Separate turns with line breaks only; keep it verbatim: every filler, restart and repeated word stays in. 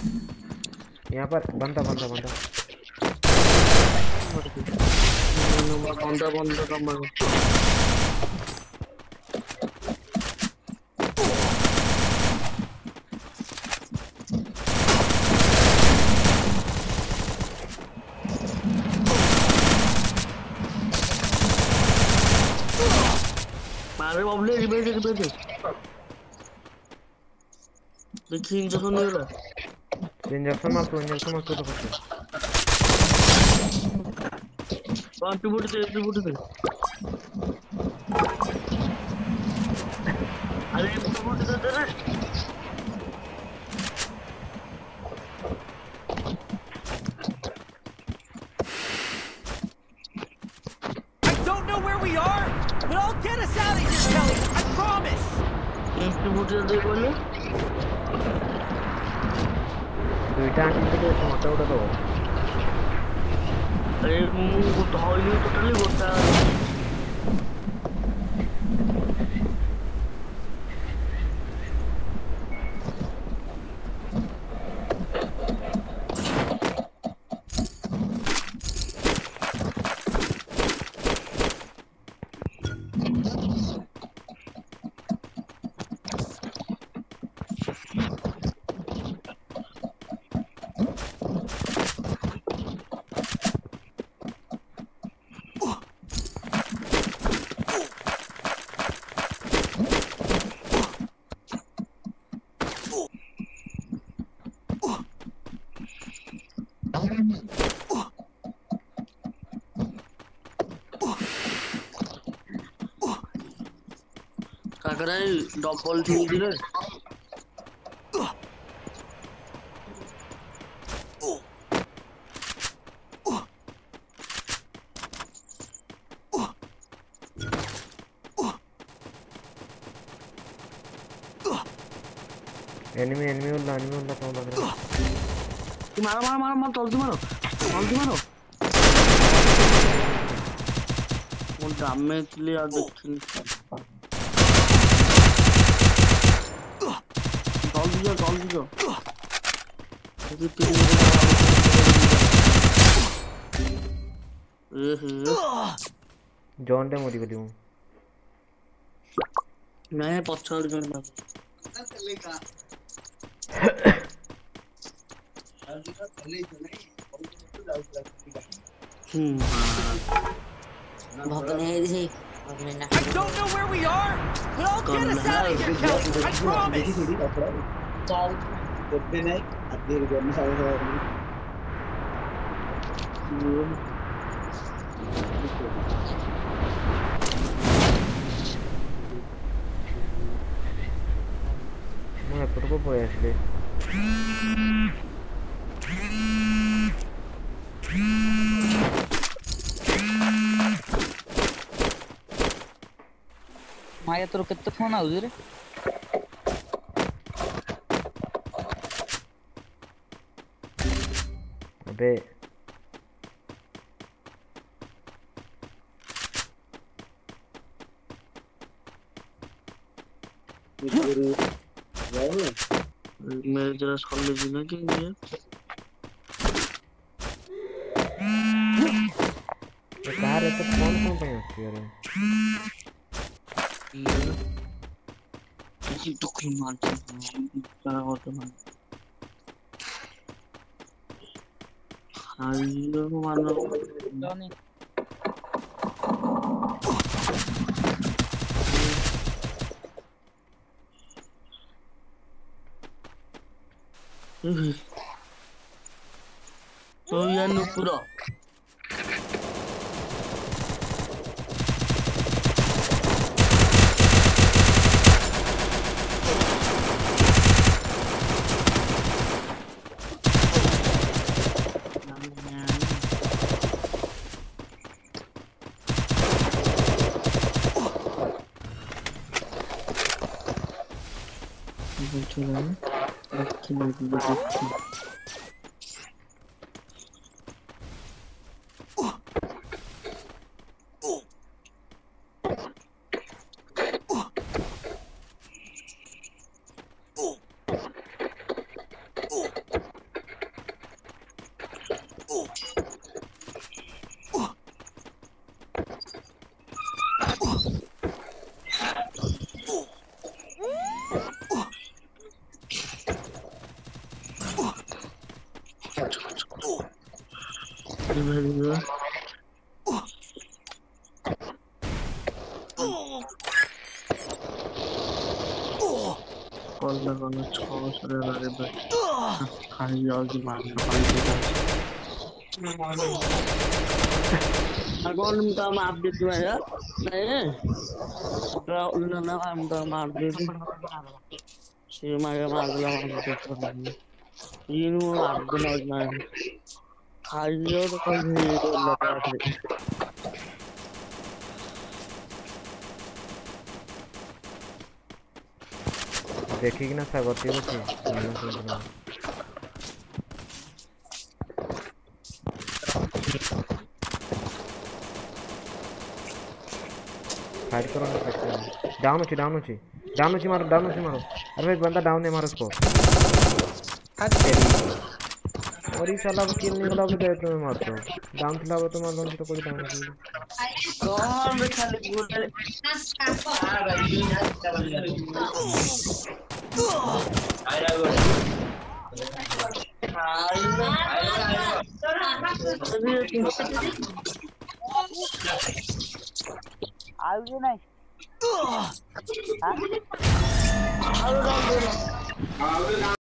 यहाँ पर बंदा बंदा बंदा
बंदा बंदा का मर मारे बाबले रिबेट रिबेट देखिए इंजेक्शन नहीं हो रहा
इंजेक्शन मार तू इंजेक्शन मार तू तो कुछ
कौन पिबुट दे पिबुट दे अरे पिबुट दे दे रे
I don't know where we are, but I'll get us out of here, Kelly. I promise.
ये पिबुट दे बोले
दुईटा आंटी के मोटा उड़ा दो
अरे मुंह तो हाइली टोटली गोटा काकराई डबल थी रे
एनिमी एनिमी उल्ला एनिमी उल्ला कौन लग रहा है
मारो मारो मारो मारो जल्दी मारो जल्दी मारो वो डैमेज ले आ देखिए जल्दी जाओ जल्दी जाओ ये तीन ए हे
जॉन डे मोदी को
मैं पछाड़ गया ना चलेगा हम्म भगने ही
I don't know where we are, but I'll get us out of here, Kelly. I promise.
चल
पे नहीं अधीर करने सारे सारे
मैं पर को बोया इसलिए
माया तोर केते फोन आउज रे
अबे
मेरे जरा कॉलेज ना कि ये
कार है तो कौन कौन पे है यार
किसी दुखी मानते हैं क्या होता है हाँ ये मानो
जानी
तो यार नुपुरा चलो अच्छी बात है कॉल लगाना छह सौ रे भाई खाई जाओ कि मारना पानी देता अगोन तो मार दे तू यार नहीं तो उन्होंने ना हम तो मार दे सी मार मार दिया मार दे ये नु मार दे ना खाई जाओ तो कोई नहीं तो लगा दे
देखिए ना सागती होती फाइट करो ना डाउन हो डाउन हो डाउन हो मारो डाउन हो मारो अरे भाई बंदा डाउन है मारो उसको हट तेरी और ये साला वो किल निकला भी गए तुम्हें मार दो डाउन खिला तो मार दो तो कोई डाउन नहीं
कौन खाली बोले
आउजे नहीं
हां